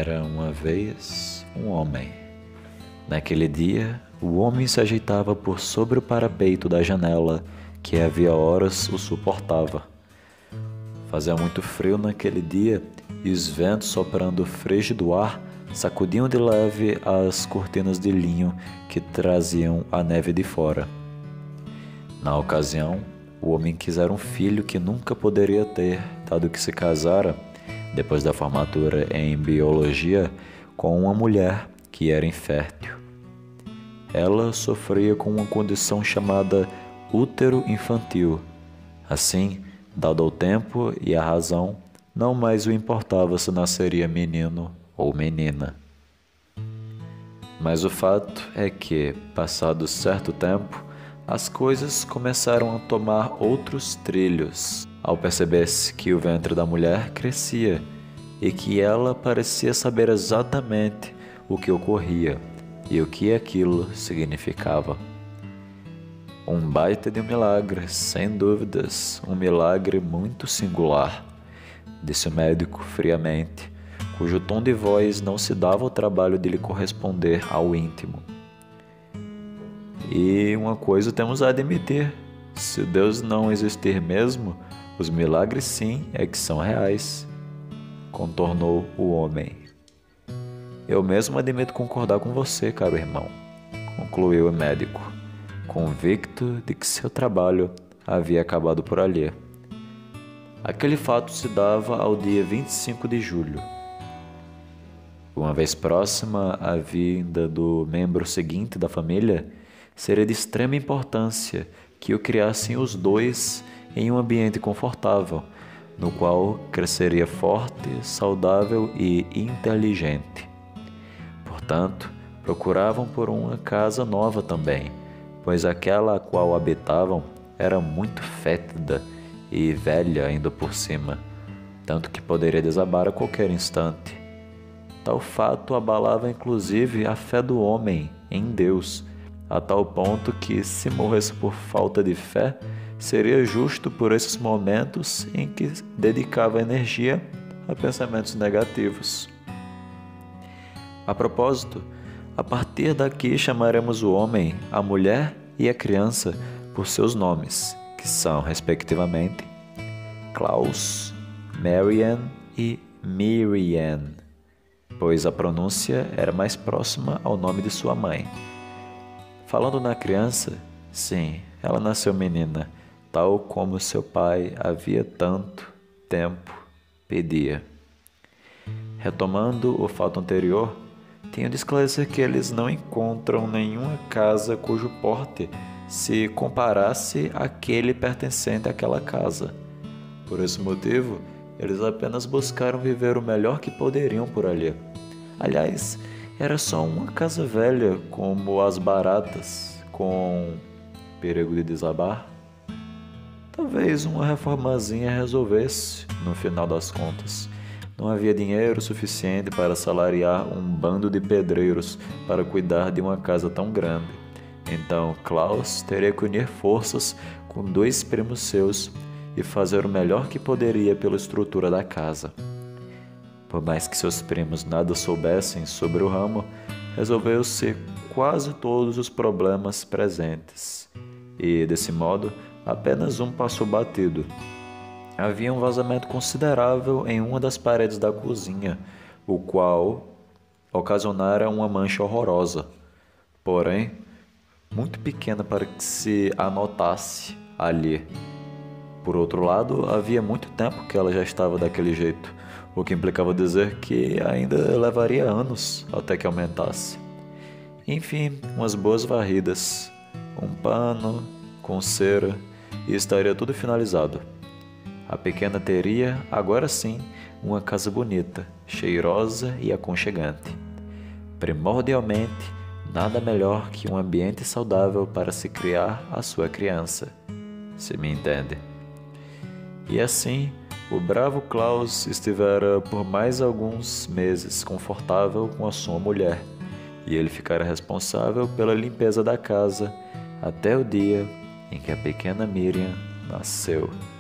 Era uma vez um homem. Naquele dia, o homem se ajeitava por sobre o parapeito da janela, que havia horas o suportava. Fazia muito frio naquele dia e os ventos soprando fresco do ar sacudiam de leve as cortinas de linho que traziam a neve de fora. Na ocasião, o homem quisera um filho que nunca poderia ter, dado que se casara, depois da formatura em biologia, com uma mulher que era infértil. Ela sofria com uma condição chamada útero infantil. Assim, dado o tempo e a razão, não mais o importava se nasceria menino ou menina. Mas o fato é que, passado certo tempo, as coisas começaram a tomar outros trilhos, ao perceber-se que o ventre da mulher crescia e que ela parecia saber exatamente o que ocorria e o que aquilo significava. Um baita de um milagre, sem dúvidas, um milagre muito singular, disse o médico friamente, cujo tom de voz não se dava o trabalho de lhe corresponder ao íntimo. E uma coisa temos a admitir: se Deus não existir mesmo, os milagres sim é que são reais, contornou o homem. Eu mesmo admito concordar com você, caro irmão, concluiu o médico, convicto de que seu trabalho havia acabado por ali. Aquele fato se dava ao dia 25 de julho. Uma vez próxima à vinda do membro seguinte da família, seria de extrema importância que o criassem os dois em um ambiente confortável, no qual cresceria forte, saudável e inteligente. Portanto, procuravam por uma casa nova também, pois aquela a qual habitavam era muito fétida e velha ainda por cima, tanto que poderia desabar a qualquer instante. Tal fato abalava inclusive a fé do homem em Deus, a tal ponto que, se morresse por falta de fé, seria justo por esses momentos em que dedicava energia a pensamentos negativos. A propósito, a partir daqui chamaremos o homem, a mulher e a criança por seus nomes, que são, respectivamente, Klaus, Marian e Miriam, pois a pronúncia era mais próxima ao nome de sua mãe. Falando na criança, sim, ela nasceu menina, tal como seu pai havia tanto tempo pedia. Retomando o fato anterior, tenho de esclarecer que eles não encontram nenhuma casa cujo porte se comparasse àquele pertencente àquela casa. Por esse motivo, eles apenas buscaram viver o melhor que poderiam por ali. Aliás, era só uma casa velha, como as baratas, com perigo de desabar. Talvez uma reformazinha resolvesse, no final das contas. Não havia dinheiro suficiente para salariar um bando de pedreiros para cuidar de uma casa tão grande. Então, Klaus teria que unir forças com dois primos seus e fazer o melhor que poderia pela estrutura da casa. Por mais que seus primos nada soubessem sobre o ramo, resolveu-se quase todos os problemas presentes. E, desse modo, apenas um passou batido. Havia um vazamento considerável em uma das paredes da cozinha, o qual ocasionara uma mancha horrorosa, porém, muito pequena para que se anotasse ali. Por outro lado, havia muito tempo que ela já estava daquele jeito, o que implicava dizer que ainda levaria anos até que aumentasse. Enfim, umas boas varridas, um pano com cera e estaria tudo finalizado. A pequena teria, agora sim, uma casa bonita, cheirosa e aconchegante. Primordialmente, nada melhor que um ambiente saudável para se criar a sua criança, se me entende. E assim, o bravo Klaus estivera por mais alguns meses confortável com a sua mulher, e ele ficara responsável pela limpeza da casa até o dia em que a pequena Miriam nasceu.